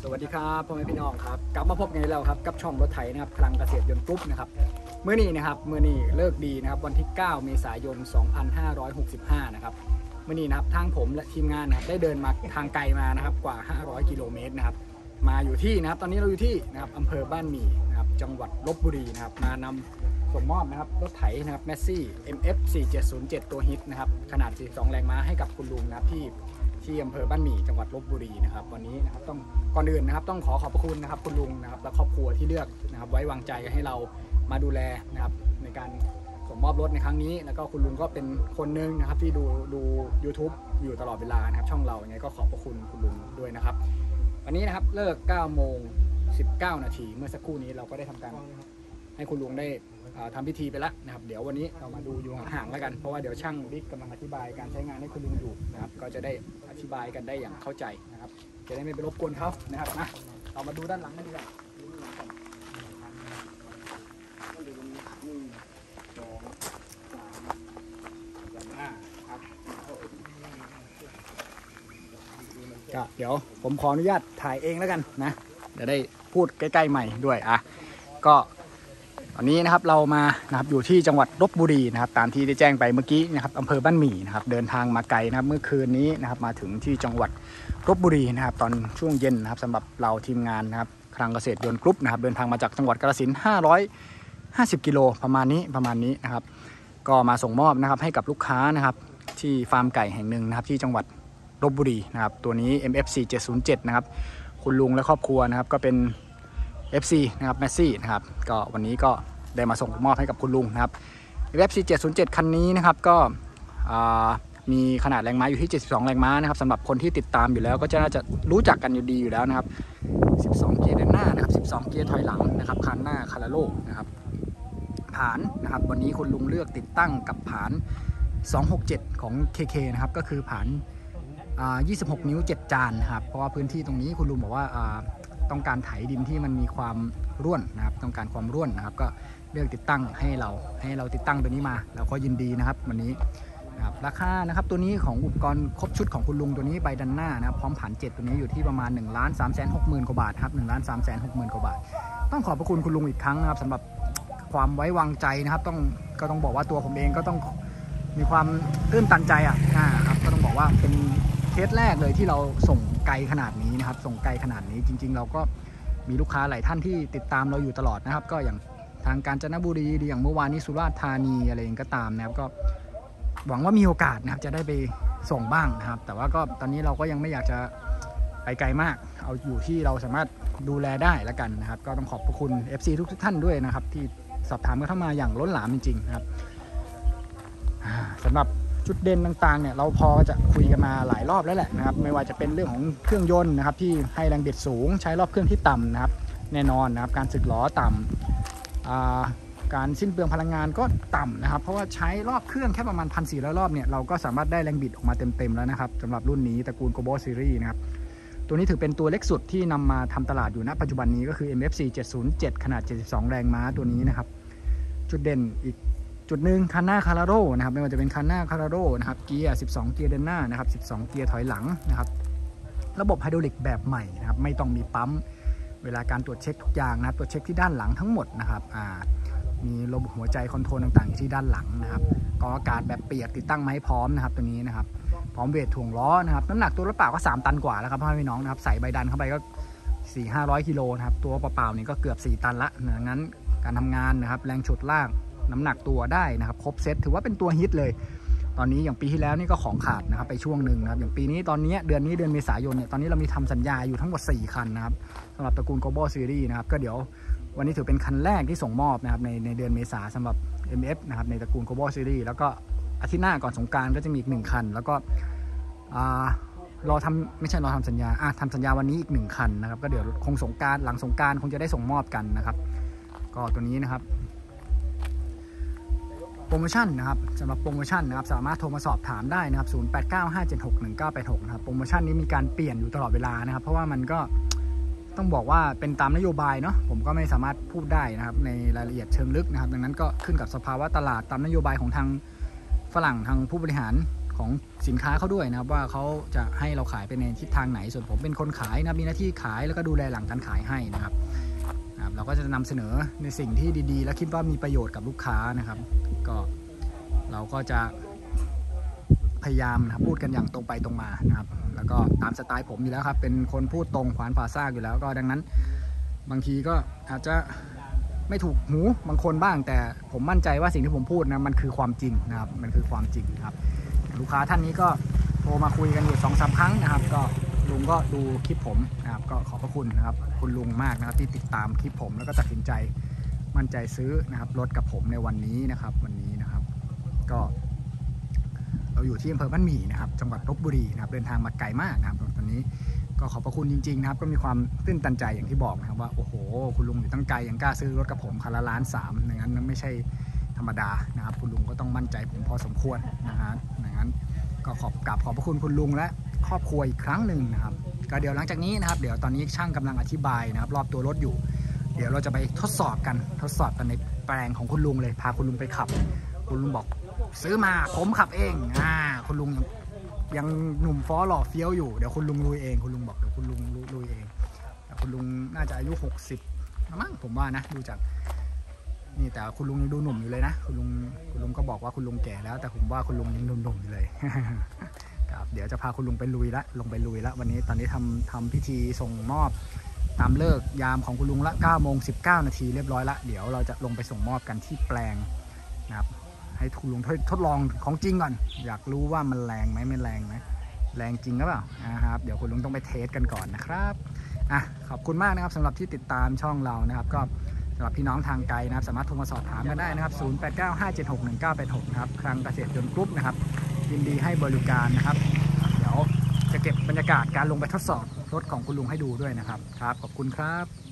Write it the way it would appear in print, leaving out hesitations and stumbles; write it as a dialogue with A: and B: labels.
A: สวัสดีครับพ่อแม่พี่น้องครับกลับมาพบกันแล้วครับกับช่องรถไถนะครับพลังเกษตรยนต์กรุ๊ปนะครับเมื่อนี้เลิกดีนะครับวันที่ 9 เมษายน 2565 นะครับเมื่อนี้นะครับทางผมและทีมงานนะครับได้เดินมาทางไกลมานะครับกว่า 500 กิโลเมตรนะครับมาอยู่ที่นะครับตอนนี้เราอยู่ที่นะครับอำเภอบ้านหมี่นะครับจังหวัดลพบุรีนะครับมานำส่งมอบนะครับรถไถนะครับ Massey MF 4707 ตัวฮิตนะครับขนาด 42 แรงม้าให้กับคุณลุงนะครับที่อำเภอบ้านหมี่จังหวัดลพบุรีนะครับวันนี้นะครับต้องก่อนอื่นนะครับต้องขอบพระคุณนะครับคุณลุงนะครับและครอบครัวที่เลือกนะครับไว้วางใจให้เรามาดูแลนะครับในการส่งมอบรถในครั้งนี้แล้วก็คุณลุงก็เป็นคนหนึ่งนะครับที่ดู YouTube อยู่ตลอดเวลานะครับช่องเราอย่างไรก็ขอบพระคุณคุณลุงด้วยนะครับวันนี้นะครับเลิก 9 โมง 19 นาทีเมื่อสักครู่นี้เราก็ได้ทำการให้คุณลุงได้ทำพิธีไปแล้วนะครับเดี๋ยววันนี้เรามาดูอยู่ห่างๆแล้วกันเพราะว่าเดี๋ยวช่างบิ๊กกำลังอธิบายการใช้งานให้คุณลุงอยู่นะครับก็จะได้อธิบายกันได้อย่างเข้าใจนะครับจะได้ไม่ไปรบกวนเขานะครับนะเรามาดูด้านหลังกันดีกว่าก็เดี๋ยวผมขออนุญาตถ่ายเองแล้วกันนะจะได้พูดใกล้ๆใหม่ด้วยก็ตอนนี้นะครับเรามานะครับอยู่ที่จังหวัดลพบุรีนะครับตามที่ได้แจ้งไปเมื่อกี้นะครับอำเภอบ้านหมี่นะครับเดินทางมาไกลนะครับเมื่อคืนนี้นะครับมาถึงที่จังหวัดลพบุรีนะครับตอนช่วงเย็นนะครับสำหรับเราทีมงานนะครับพลังเกษตรยนต์กรุ๊ปนะครับเดินทางมาจากจังหวัดกาฬสินธุ์550 กิโลประมาณนี้นะครับก็มาส่งมอบนะครับให้กับลูกค้านะครับที่ฟาร์มไก่แห่งหนึ่งนะครับที่จังหวัดลพบุรีนะครับตัวนี้ MF 4707นะครับคุณลุงและครอบครัวนะครับก็เป็นFC นะครับ Massey นะครับก็วันนี้ก็ได้มาส่งมอบให้กับคุณลุงนะครับ MF 4707คันนี้นะครับก็มีขนาดแรงม้าอยู่ที่72แรงม้านะครับสำหรับคนที่ติดตามอยู่แล้วก็จะน่าจะรู้จักกันอยู่ดีอยู่แล้วนะครับ12เกียร์ด้านหน้านะครับ12เกียร์ถอยหลังนะครับคันหน้าคาราโลนะครับผานนะครับวันนี้คุณลุงเลือกติดตั้งกับผาน267ของ KK นะครับก็คือผาน26 นิ้ว 7 จานนะครับเพราะว่าพื้นที่ตรงนี้คุณลุงบอกว่าต้องการไถดินที่มันมีความร่วนนะครับต้องการความร่วนนะครับก็เลือกติดตั้งให้เราติดตั้งตัวนี้มาเราก็ยินดีนะครับวันนี้นะครับราคานะครับตัวนี้ของอุปกรณ์ครบชุดของคุณลุงตัวนี้ใบดันหน้านะครับพร้อมผ่าน7ตัวนี้อยู่ที่ประมาณ 1,360,000 กว่าบาทครับ 1,360,000 กว่าบาทต้องขอบพระคุณคุณลุงอีกครั้งนะครับสำหรับความไว้วางใจนะครับก็ต้องบอกว่าตัวผมเองก็ต้องมีความตื้นตันใจครับก็ต้องบอกว่าเป็นเคสแรกเลยที่เราส่งไกลขนาดนี้นะครับส่งไกลขนาดนี้จริงๆเราก็มีลูกค้าหลายท่านที่ติดตามเราอยู่ตลอดนะครับก็อย่างทางกาญจนบุรีอย่างเมื่อวานนี้สุราษฎร์ธานีอะไรเองก็ตามนะครับก็หวังว่ามีโอกาสนะครับจะได้ไปส่งบ้างนะครับแต่ว่าก็ตอนนี้เราก็ยังไม่อยากจะไปไกลมากเอาอยู่ที่เราสามารถดูแลได้แล้วกันนะครับก็ต้องขอบพระคุณ FC ทุกท่านด้วยนะครับที่สอบถามกันเข้ามาอย่างล้นหลามจริงๆนะครับสำหรับจุดเด่นต่างๆเนี่ยเราพอจะคุยกันมาหลายรอบแล้วแหละนะครับไม่ว่าจะเป็นเรื่องของเครื่องยนต์นะครับที่ให้แรงบิดสูงใช้รอบเครื่องที่ต่ำนะครับแน่นอนนะครับการสึกล้อต่ำการสิ้นเปลืองพลังงานก็ต่ำนะครับเพราะว่าใช้รอบเครื่องแค่ประมาณ 1,400 รอบเนี่ยเราก็สามารถได้แรงบิดออกมาเต็มๆแล้วนะครับสำหรับรุ่นนี้ตระกูล Global Series นะครับตัวนี้ถือเป็นตัวเล็กสุดที่นำมาทำตลาดอยู่ณปัจจุบันนี้ก็คือ MF 4707ขนาด72แรงม้าตัวนี้นะครับจุดเด่นอีกจุดหนึ่งคันหน้าคาราโร่นะครับไม่ว่าจะเป็นคันหน้าคาราโร่นะครับเกียร์12เกียร์เดินหน้านะครับ12เกียร์ถอยหลังนะครับระบบไฮดรอลิกแบบใหม่นะครับไม่ต้องมีปั๊มเวลาการตรวจเช็คทุกอย่างนะครับตรวจเช็คที่ด้านหลังทั้งหมดนะครับมีระบบหัวใจคอนโทรลต่างๆอยู่ที่ด้านหลังนะครับกรองอากาศแบบเปียกติดตั้งมาให้พร้อมนะครับตัวนี้นะครับพร้อมเวทถ่วงล้อนะครับน้ำหนักตัวรถเปล่าก็3 ตันกว่าแล้วครับพ่อพี่น้องนะครับใส่ใบดันเข้าไปก็ 400-500 กิโลนะครับตัวเปล่าๆนี่ก็เกือบ4 ตันละดังนั้นการทำงานนะครับแรงฉุดลากน้ำหนักตัวได้นะครับครบเซตถือว่าเป็นตัวฮิตเลยตอนนี้อย่างปีที่แล้วนี่ก็ของขาดนะครับไปช่วงหนึ่งนะครับอย่างปีนี้ตอนนี้เดือนเมษายนเนี่ยตอนนี้เรามีทำสัญญาอยู่ทั้งหมด4 คันนะครับสำหรับตระกูล Global Series นะครับก็เดี๋ยววันนี้ถือเป็นคันแรกที่ส่งมอบนะครับในเดือนเมษาสำหรับ MF นะครับในตระกูล Global Series แล้วก็อาทิตย์หน้าก่อนสงกรานต์ก็จะมีอีก1 คันแล้วก็รอทำสัญญาทำสัญญาวันนี้อีก1 คันนะครับก็เดี๋ยวคงสงกรานต์หลังสงกรานต์คงจะได้ส่งมอบกันนะครับก็ตัวนี้นะครับโปรโมชั่นนะครับสำหรับโปรโมชั่นนะครับสามารถโทรมาสอบถามได้นะครับ0895761986นะครับโปรโมชั่นนี้มีการเปลี่ยนอยู่ตลอดเวลานะครับเพราะว่ามันก็ต้องบอกว่าเป็นตามนโยบายเนาะผมก็ไม่สามารถพูดได้นะครับในรายละเอียดเชิงลึกนะครับดังนั้นก็ขึ้นกับสภาวะตลาดตามนโยบายของทางฝรั่งทางผู้บริหารขของสินค้าเขาด้วยนะครับว่าเขาจะให้เราขายไปในทิศทางไหนส่วนผมเป็นคนขายนะมีหน้าที่ขายแล้วก็ดูแลหลังการขายให้นะครับเราก็จะนำเสนอในสิ่งที่ดีๆและคิดว่ามีประโยชน์กับลูกค้านะครับก็เราก็จะพยายามนะพูดกันอย่างตรงไปตรงมานะครับแล้วก็ตามสไตล์ผมอยู่แล้วครับเป็นคนพูดตรงขวานผ่าซากอยู่แล้วก็ดังนั้นบางทีก็อาจจะไม่ถูกหูบางคนบ้างแต่ผมมั่นใจว่าสิ่งที่ผมพูดนะมันคือความจริงนะครับมันคือความจริงครับลูกค้าท่านนี้ก็โทรมาคุยกันอยู่ 2-3 ครั้งนะครับก็ลุงก็ดูคลิปผมนะครับก็ขอบพระคุณนะครับคุณลุงมากนะครับที่ติดตามคลิปผมแล้วก็ตัดสินใจมั่นใจซื้อนะครับรถกับผมในวันนี้นะครับก็เราอยู่ที่อำเภอบ้านหมี่นะครับจังหวัดลพบุรีนะครับเดินทางมาไกลมากนะครับตอนนี้ก็ขอบพระคุณจริงๆนะครับก็มีความตื้นตันใจอย่างที่บอกนะครับว่าโอ้โหคุณลุงอยู่ตั้งไกลยังกล้าซื้อรถกับผมคันละ1.3 ล้านอย่างนั้นไม่ใช่ธรรมดานะครับคุณลุงก็ต้องมั่นใจผมพอสมควรนะฮะอย่างนั้นก็ขอบพระคุณคุณลุงและครอบครัวอีกครั้งหนึ่งนะครับก็เดี๋ยวหลังจากนี้นะครับเดี๋ยวตอนนี้ช่างกำลังอธิบายนะครับรอบตัวรถอยู่เดี๋ยวเราจะไปทดสอบกันในแปลงของคุณลุงเลยพาคุณลุงไปขับคุณลุงบอกซื้อมาผมขับเองคุณลุงยังหนุ่มฟ้อหล่อเฟี้ยวอยู่เดี๋ยวคุณลุงลุยเองคุณลุงบอกเดี๋ยวคุณลุงลุยเองแต่คุณลุงน่าจะอายุ60มั้งผมว่านะดูจากนี่แต่คุณลุงยังดูหนุ่มอยู่เลยนะคุณลุงก็บอกว่าคุณลุงแก่แล้วแต่ผมว่าคุณลุงยังหนุ่มอยู่เลย ครับเดี๋ยวจะพาคุณลุงไปลุยละลงไปลุยละวันนี้ตอนนี้ทำพิธีส่งมอบตามเลิกยามของคุณลุงละ9:19 นาทีเรียบร้อยละเดี๋ยวเราจะลงไปส่งมอบกันที่แปลงนะครับให้คุณลุงทดลองของจริงก่อนอยากรู้ว่ามันแรงไหมไม่แรงไหมแรงจริงหรือเปล่านะครับเดี๋ยวคุณลุงต้องไปเทสกันก่อนนะครับขอบคุณมากนะครับสำหรับที่ติดตามช่องเรานะครับก็สำหรับพี่น้องทางไกลนะครับสามารถโทรมาสอบถามกันได้นะครับ0895761986นะครับคลังเกษตรยนต์กรุ๊ปนะครับยินดีให้บริการนะครับเดี๋ยวจะเก็บบรรยากาศการลงไปทดสอบรถของคุณลุงให้ดูด้วยนะครับขอบคุณครับ